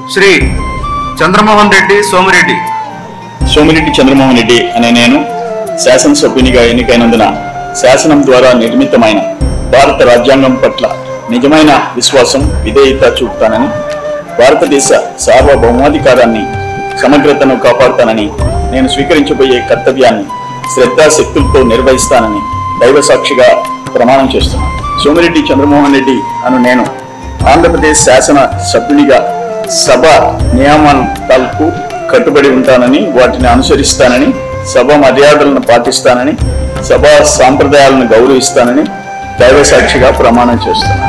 శ్రీ చంద్రమోహన్ రెడ్డి సోమిరెడ్డి చంద్రమోహన్ రెడ్డి అనే నేను శాసనసభ్యునిగా ఎన్నికైనందున శాసనం ద్వారా నిర్మితమైన భారత రాజ్యాంగం పట్ల నిజమైన విశ్వాసం విధేయత చూపుతానని, భారతదేశ సార్వభౌమాధికారాన్ని సమగ్రతను కాపాడుతానని, నేను స్వీకరించబోయే కర్తవ్యాన్ని శ్రద్ధాశక్తులతో నిర్వహిస్తానని దైవ సాక్షిగా ప్రమాణం చేస్తున్నాను. సోమిరెడ్డి చంద్రమోహన్ రెడ్డి అను నేను ఆంధ్రప్రదేశ్ శాసన సభ్యునిగా సభ నియమాలకు కట్టుబడి ఉంటానని, వాటిని అనుసరిస్తానని, సభ మర్యాదలను పాటిస్తానని, సభా సాంప్రదాయాలను గౌరవిస్తానని దైవ సాక్షిగా ప్రమాణం చేస్తున్నాను.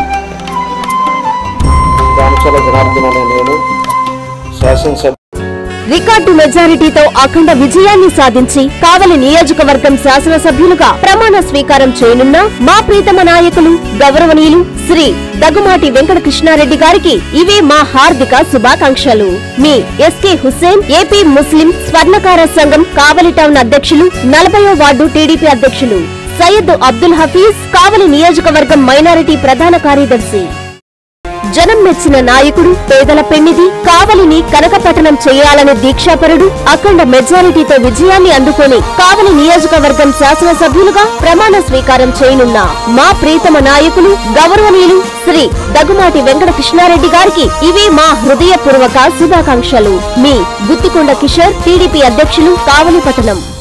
రికార్డు మెజారిటీతో అఖండ విజయాన్ని సాధించి కావలి నియోజకవర్గం శాసనసభ్యులుగా ప్రమాణ స్వీకారం చేయనున్న మా ప్రీతమ నాయకులు గౌరవనీయులు శ్రీ దగ్గుమాటి వెంకట కృష్ణారెడ్డి గారికి ఇవే మా హార్దిక శుభాకాంక్షలు. మీ ఎస్కే హుస్సేన్, ఏపీ ముస్లిం స్వర్ణకార సంఘం కావలి టౌన్ అధ్యక్షులు, 40వ వార్డు టీడీపీ అధ్యక్షులు సయ్యద్ అబ్దుల్ హఫీజ్, కావలి నియోజకవర్గం మైనారిటీ ప్రధాన కార్యదర్శి. జనం మెచ్చిన నాయకుడు, పేదల పెన్నిధి, కావలిని కనకపట్టణం చేయాలనే దీక్షాపరుడు, అఖండ మెజారిటీతో విజయాన్ని అందుకొని కావలి నియోజకవర్గం శాసనసభ్యులుగా ప్రమాణ స్వీకారం చేయనున్న మా ప్రీతమ నాయకులు గౌరవనీయులు శ్రీ దగ్గుమాటి వెంకట కృష్ణారెడ్డి గారికి ఇవే మా హృదయపూర్వక శుభాకాంక్షలు. మీ గుత్తికొండ కిషోర్, టీడీపీ అధ్యక్షులు, కావలి పట్టణం.